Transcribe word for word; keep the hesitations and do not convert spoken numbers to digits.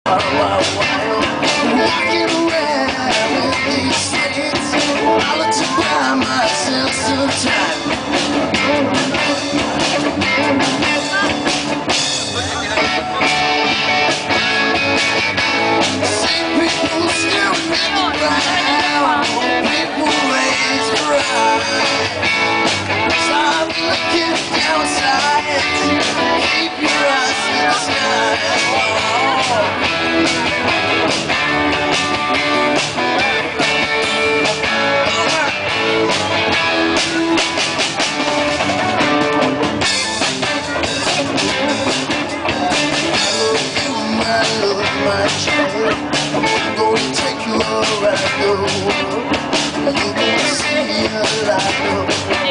Walking around with these things, I like to buy myself some time. See people staring at the ground, people raise their eyes. Stop looking downside, keep your eyes to the sky. I'm gonna take you around the world. You're gonna see a lot of